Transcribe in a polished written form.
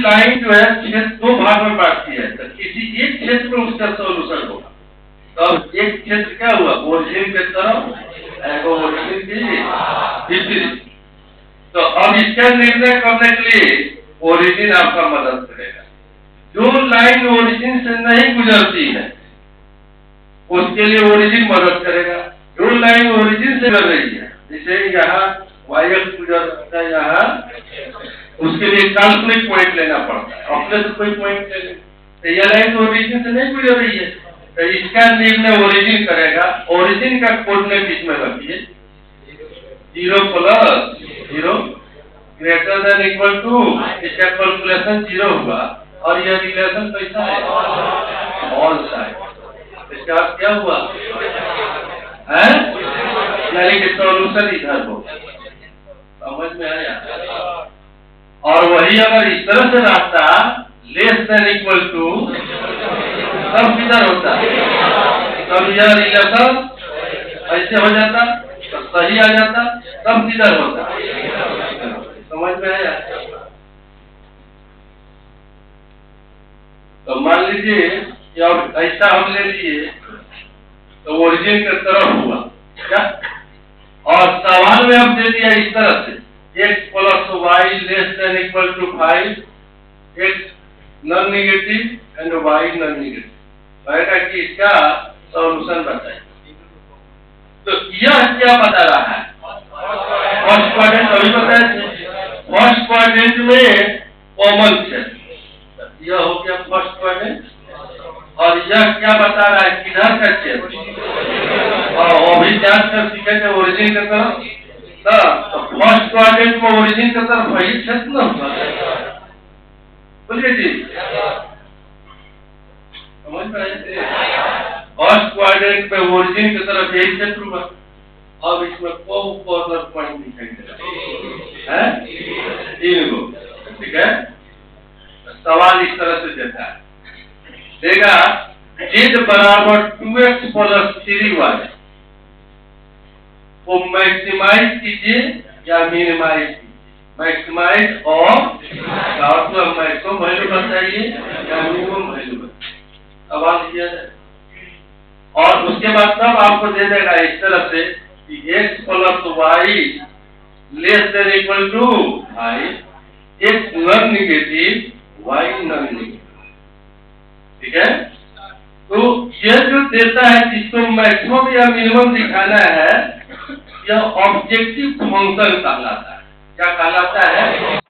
Line जो है क्षेत्र दो भाग में बांटती है, तो किसी एक क्षेत्र में उसका सॉल्यूशन होगा। तो अब एक क्षेत्र क्या हुआ, ओरिजिन के तरफ, ओरिजिन की विपरीत। तो अब इसका निर्णय करने के लिए ओरिजिन आपका मदद करेगा। जो लाइन ओरिजिन से नहीं गुजरती है उसके लिए ओरिजिन मदद करेगा। जो लाइन ओरिजिन से गुजर रही है, जैसे यहाँ वायक्स गुजर सकता है, यहाँ उसके लिए काल्पनिक पॉइंट लेना पड़ता है, अपने से कोई पॉइंट ले। तो यह लाइन ओरिजिन से नहीं गुजर रही है, तो इसका निर्णय ओरिजिन करेगा। ओरिजिन का कोऑर्डिनेट बीच में रखिए, 0 + 0 ग्रेटर देन इक्वल टू, इसका कैलकुलेशन 0 हुआ और यह रिलेशन कैसा है, ऑल साइड। इसका अर्थ क्या हुआ है, यानी कि सॉल्यूशन इधर हो। समझ में आया? और वही अगर इस तरह से रहता लेस देन इक्वल टू, तब किधर होता, तब यह रिलेशन ऐसे हो जाता, तो सही आ जाता, तब किधर होता। समझ में आया? तो मान लीजिए कि अब ऐसा हम ले लिए, तो ओरिजिन की तरफ हुआ क्या, और सवाल में हम दे दिया इस तरह से, x + y less than equal to 5, x non negative and y non negative, कहेगा कि इसका सॉल्यूशन बताइए। तो यह क्या बता रहा है, फर्स्ट क्वाड्रेंट अभी बताया, फर्स्ट क्वाड्रेंट में कॉमन क्षेत्र, यह हो गया फर्स्ट क्वाड्रेंट। और यह क्या बता रहा है, किधर का क्षेत्र, और अभी जांच कर सीखेंगे ओरिजिन की तरफ। तो फर्स्ट क्वाड्रेंट में ओरिजिन की तरफ वही क्षेत्र न हुआ, बोलिए जी, समझ में आया? फर्स्ट क्वाड्रेंट में ओरिजिन की तरफ यही क्षेत्र हुआ। अब इसमें कॉर्नर पॉइंट दिखाई दे रहा है, 3 गो, ठीक है। सवाल इस तरह से देता है, देगा z = 2x + 3y को मैक्सिमाइज कीजिए या मिनिमाइज कीजिए। मैक्सिमाइज और मैक्सिमम वैल्यू बताइए या मिनिमम वैल्यू बताइए, सवाल किया जाए। और उसके बाद तब आपको दे देगा इस तरह से कि x + y less than equal to 5, x non negative, y non negative, ठीक है। तो यह जो देता है जिसको मैक्सिमम या मिनिमम दिखाना है, यह ऑब्जेक्टिव फंक्शन कहलाता है। क्या कहलाता है?